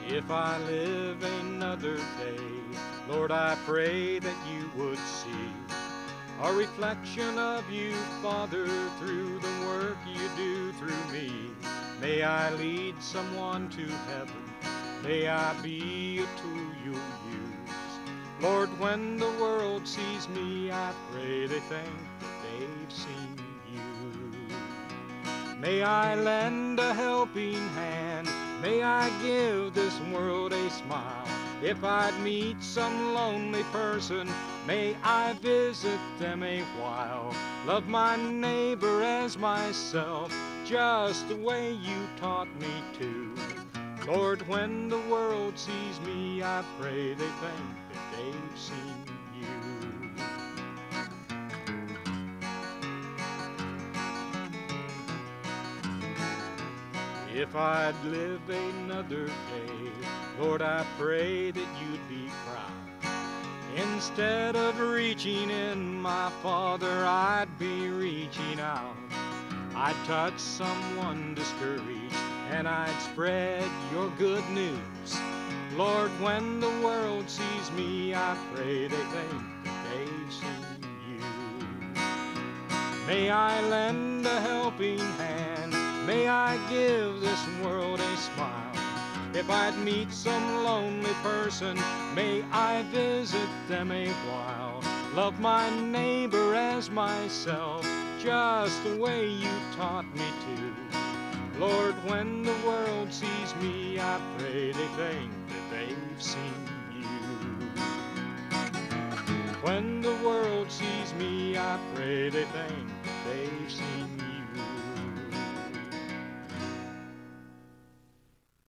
If I live another day, Lord, I pray that you would see a reflection of you, Father, through the work you do through me. May I lead someone to heaven. May I be a tool you'll use. Lord, when the world sees me, I pray they think that they've seen you. May I lend a helping hand. May I give this world a smile. If I'd meet some lonely person, may I visit them a while. Love my neighbor as myself, just the way you taught me to. Lord, when the world sees me, I pray they think that they've seen you. If I'd live another day, Lord, I pray that you'd be proud. Instead of reaching in, my Father, I'd be reaching out. I'd touch someone discouraged, and I'd spread your good news. Lord, when the world sees me, I pray they think that they've seen you. May I lend a helping hand. May I give this world a smile. If I'd meet some lonely person, may I visit them a while. Love my neighbor as myself, just the way you taught me to. Lord, when the world sees me, I pray they think that they've seen you. When the world sees me, I pray they think that they've seen you.